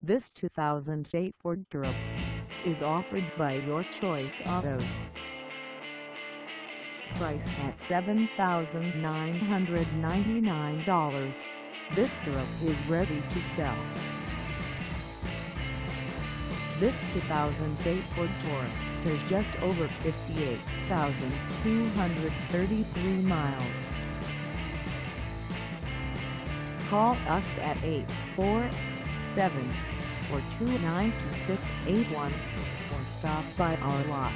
This 2008 Ford Taurus is offered by Your Choice Autos. Priced at $7,999, this Taurus is ready to sell. This 2008 Ford Taurus has just over 58,233 miles. Call us at 847-429-2681 or stop by our lot.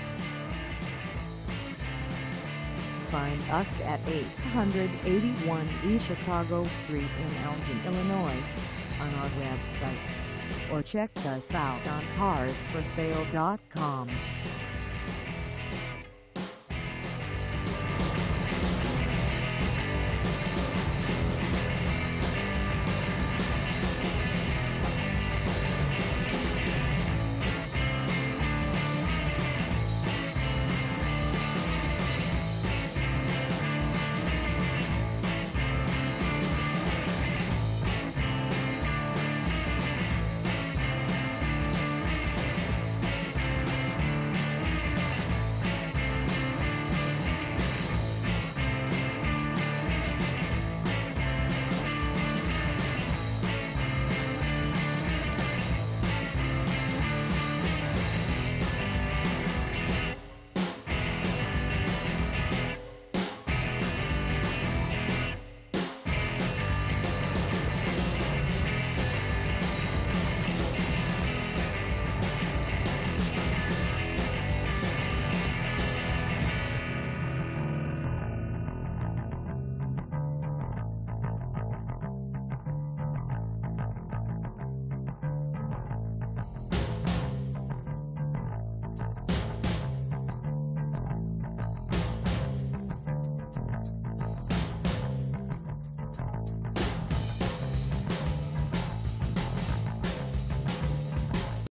Find us at 881 East Chicago Street in Elgin, Illinois, on our website, or check us out on carsforsale.com.